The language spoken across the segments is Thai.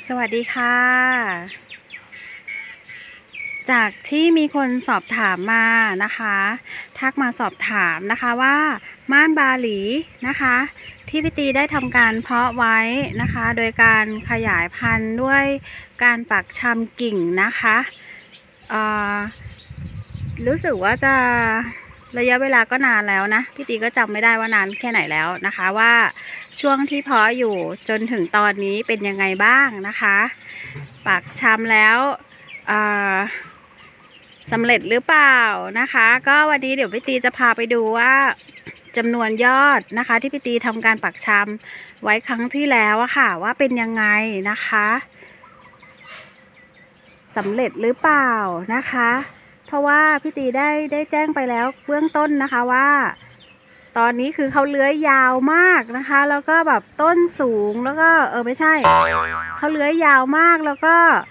สวัสดีค่ะจากที่มีคนสอบถามมานะคะทักมาสอบถามนะคะว่าม่านบาหลีนะคะที่พี่ตีได้ทำการเพาะไว้นะคะโดยการขยายพันธุ์ด้วยการปักชำกิ่งนะคะรู้สึกว่าจะระยะเวลาก็นานแล้วนะพี่ตีก็จำไม่ได้ว่านานแค่ไหนแล้วนะคะว่าช่วงที่เพาะอยู่จนถึงตอนนี้เป็นยังไงบ้างนะคะปักชำแล้วสำเร็จหรือเปล่านะคะก็วันนี้เดี๋ยวพี่ตีจะพาไปดูว่าจำนวนยอดนะคะที่พี่ตีทำการปักชำไว้ครั้งที่แล้วอะค่ะว่าเป็นยังไงนะคะสำเร็จหรือเปล่านะคะเพราะว่าพี่ตีได้แจ้งไปแล้วเบื้องต้นนะคะว่าตอนนี้คือเขาเลื้อยยาวมากนะคะแล้วก็แบบต้นสูงแล้วก็ไม่ใช่เขาเลื้อยยาวมากแล้วก็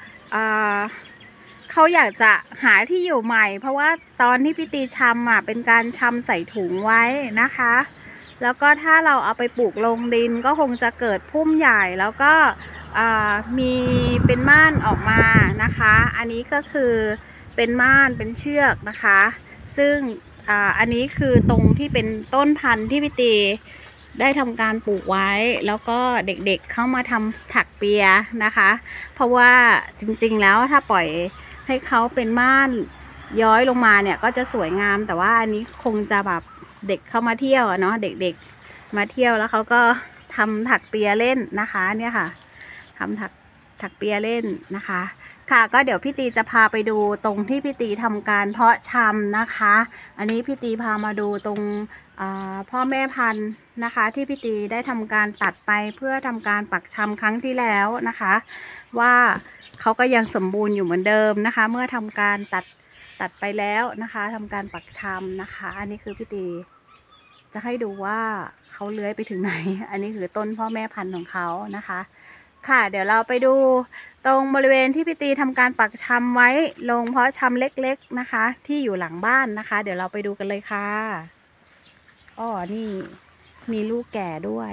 เขาอยากจะหาที่อยู่ใหม่เพราะว่าตอนที่พี่ตีชำเป็นการชำใส่ถุงไว้นะคะแล้วก็ถ้าเราเอาไปปลูกลงดินก็คงจะเกิดพุ่มใหญ่แล้วก็มีเป็นม่านออกมานะคะอันนี้ก็คือเป็นม่านเป็นเชือกนะคะซึ่งอันนี้คือตรงที่เป็นต้นพันธุ์ที่พี่ตีได้ทำการปลูกไว้แล้วก็เด็กๆเข้ามาทำถักเปียนะคะเพราะว่าจริงๆแล้วถ้าปล่อยให้เขาเป็นม่านย้อยลงมาเนี่ยก็จะสวยงามแต่ว่าอันนี้คงจะแบบเด็กเข้ามาเที่ยวเนาะเด็กๆมาเที่ยวแล้วเขาก็ทำถักเปียเล่นนะคะเนี่ยค่ะทำถักเปียเล่นนะคะค่ะก็เดี๋ยวพี่ตีจะพาไปดูตรงที่พี่ตีทำการเพาะชำนะคะอันนี้พี่ตีพามาดูตรงพ่อแม่พันธุ์นะคะที่พี่ตีได้ทำการตัดไปเพื่อทำการปักชำครั้งที่แล้วนะคะว่าเขาก็ยังสมบูรณ์อยู่เหมือนเดิมนะคะเมื่อทำการตัดไปแล้วนะคะทำการปักชำนะคะอันนี้คือพี่ตีจะให้ดูว่าเขาเลื้อยไปถึงไหนอันนี้คือต้นพ่อแม่พันธุ์ของเขานะคะค่ะเดี๋ยวเราไปดูตรงบริเวณที่พี่ตีทำการปักชำไว้ลงเพาะชำเล็กๆนะคะที่อยู่หลังบ้านนะคะเดี๋ยวเราไปดูกันเลยค่ะอ๋อนี่มีลูกแก่ด้วย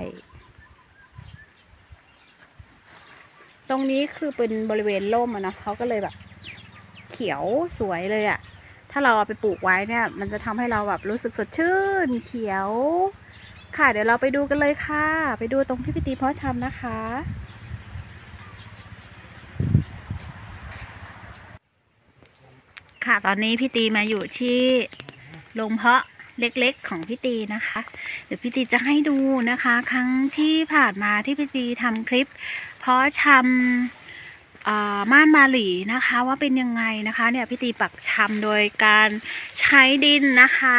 ตรงนี้คือเป็นบริเวณร่มนะเขาก็เลยแบบเขียวสวยเลยถ้าเราเอาไปปลูกไว้เนี่ยมันจะทำให้เราแบบรู้สึกสดชื่นเขียวค่ะเดี๋ยวเราไปดูกันเลยค่ะไปดูตรงที่พี่ตีเพาะชำนะคะค่ะตอนนี้พี่ตีมาอยู่ที่โรงเพาะเล็กๆของพี่ตีนะคะเดี๋ยวพี่ตีจะให้ดูนะคะครั้งที่ผ่านมาที่พี่ตีทำคลิปเพาะชำม่านบาหลีนะคะว่าเป็นยังไงนะคะเนี่ยพี่ตีปักชำโดยการใช้ดินนะคะ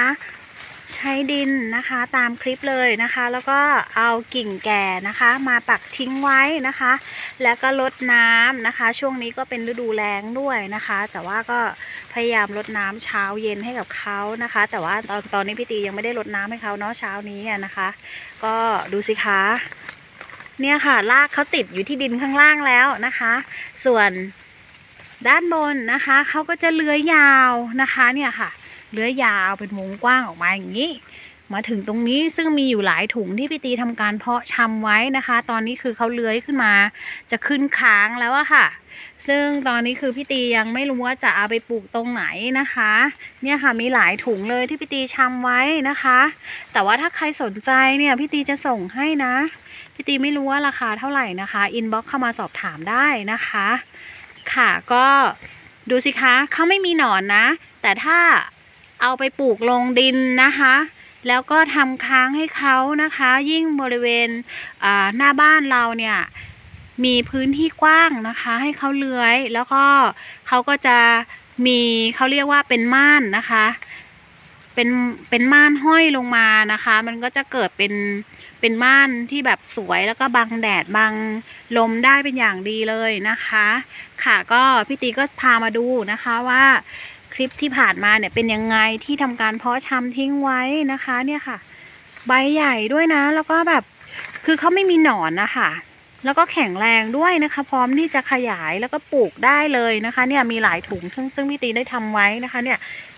ตามคลิปเลยนะคะแล้วก็เอากิ่งแก่นะคะมาปักทิ้งไว้นะคะแล้วก็รดน้ำนะคะช่วงนี้ก็เป็นฤดูแล้งด้วยนะคะแต่ว่าก็พยายามรดน้ำเช้าเย็นให้กับเขานะคะแต่ว่าตอนนี้พี่ตียังไม่ได้รดน้ำให้เขาเนาะเช้านี้นะคะก็ดูสิคะเนี่ยค่ะรากเขาติดอยู่ที่ดินข้างล่างแล้วนะคะส่วนด้านบนนะคะเขาก็จะเลื้อยยาวนะคะเนี่ยค่ะเลื้อยยาวเป็นวงกว้างออกมาอย่างนี้มาถึงตรงนี้ซึ่งมีอยู่หลายถุงที่พี่ตีทำการเพาะชำไว้นะคะตอนนี้คือเขาเลื้อยขึ้นมาจะขึ้นค้างแล้วอะค่ะซึ่งตอนนี้คือพี่ตียังไม่รู้ว่าจะเอาไปปลูกตรงไหนนะคะเนี่ยค่ะมีหลายถุงเลยที่พี่ตีชำไว้นะคะแต่ว่าถ้าใครสนใจเนี่ยพี่ตีจะส่งให้นะพี่ตีไม่รู้ว่าราคาเท่าไหร่นะคะอินบ็อกซ์เข้ามาสอบถามได้นะคะค่ะก็ดูสิคะเขาไม่มีหนอนนะแต่ถ้าเอาไปปลูกลงดินนะคะแล้วก็ทำค้างให้เขานะคะยิ่งบริเวณหน้าบ้านเราเนี่ยมีพื้นที่กว้างนะคะให้เขาเลื้อยแล้วก็เขาก็จะมีเขาเรียกว่าเป็นม่านนะคะเป็นม่านห้อยลงมานะคะมันก็จะเกิดเป็นม่านที่แบบสวยแล้วก็บังแดดบังลมได้เป็นอย่างดีเลยนะคะค่ะก็พี่ตีก็พามาดูนะคะว่าคลิปที่ผ่านมาเนี่ยเป็นยังไงที่ทำการเพาะชำทิ้งไว้นะคะเนี่ยค่ะใบใหญ่ด้วยนะแล้วก็แบบคือเขาไม่มีหนอนนะคะแล้วก็แข็งแรงด้วยนะคะพร้อมที่จะขยายแล้วก็ปลูกได้เลยนะคะเนี่ยมีหลายถุงซึ่งพี่ตีได้ทำไว้นะคะเนี่ย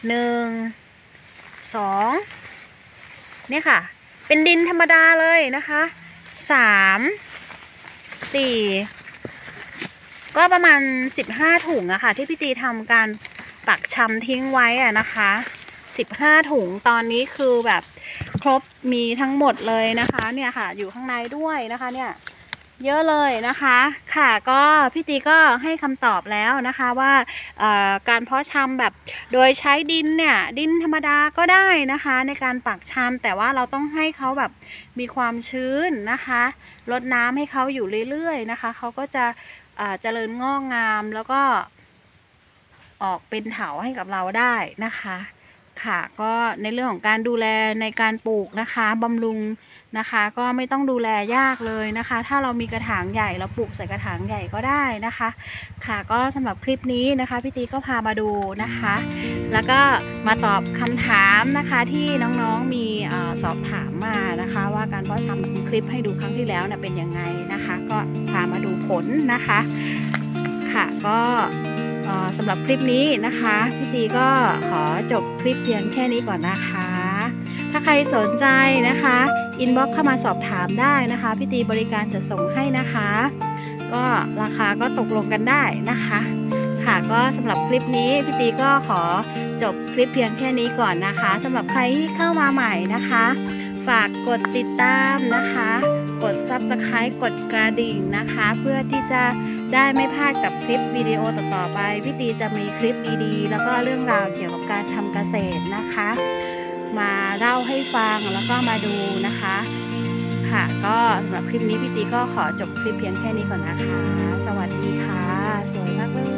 1 2เนี่ยค่ะเป็นดินธรรมดาเลยนะคะ3 4 ก็ประมาณ15 ถุงอะค่ะที่พี่ตีทำการปักชำทิ้งไว้อะนะคะ15 ถุงตอนนี้คือแบบครบมีทั้งหมดเลยนะคะเนี่ยค่ะอยู่ข้างในด้วยนะคะเนี่ยเยอะเลยนะคะค่ะก็พี่ตีก็ให้คำตอบแล้วนะคะว่าการเพาะชำแบบโดยใช้ดินเนี่ยดินธรรมดาก็ได้นะคะในการปักชำแต่ว่าเราต้องให้เขาแบบมีความชื้นนะคะรดน้ำให้เขาอยู่เรื่อยๆนะคะเขาก็จะเจริญงอกงามแล้วก็ออกเป็นเถาให้กับเราได้นะคะค่ะก็ในเรื่องของการดูแลในการปลูกนะคะบำรุงนะคะก็ไม่ต้องดูแลยากเลยนะคะถ้าเรามีกระถางใหญ่เราปลูกใส่กระถางใหญ่ก็ได้นะคะค่ะก็สำหรับคลิปนี้นะคะพี่ตีก็พามาดูนะคะแล้วก็มาตอบคำถามนะคะที่น้องๆมีสอบถามมานะคะว่าการเพาะชำคลิปให้ดูครั้งที่แล้วเป็นยังไงนะคะก็พามาดูผลนะคะค่ะก็สำหรับคลิปนี้นะคะพี่ตีก็ขอจบคลิปเพียงแค่นี้ก่อนนะคะถ้าใครสนใจนะคะอินบ็อกซ์เข้ามาสอบถามได้นะคะพี่ตีบริการจะส่งให้นะคะก็ราคาก็ตกลงกันได้นะคะค่ะก็สำหรับคลิปนี้พี่ตีก็ขอจบคลิปเพียงแค่นี้ก่อนนะคะสำหรับใครที่เข้ามาใหม่นะคะฝากกดติดตามนะคะกด Subscribe กดกระดิ่งนะคะเพื่อที่จะได้ไม่พลาดกับคลิปวิดีโอต่อๆไปพี่ตีจะมีคลิปดีๆแล้วก็เรื่องราวเกี่ยวกับการทำเกษตรนะคะมาเล่าให้ฟังแล้วก็มาดูนะคะค่ะก็สำหรับคลิปนี้พี่ตีก็ขอจบคลิปเพียงแค่นี้ก่อนนะคะสวัสดีค่ะสวยมากเลย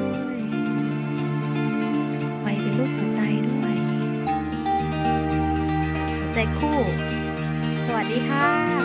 ไว้เป็นรูปหัวใจด้วยหัวใจคู่สวัสดีค่ะ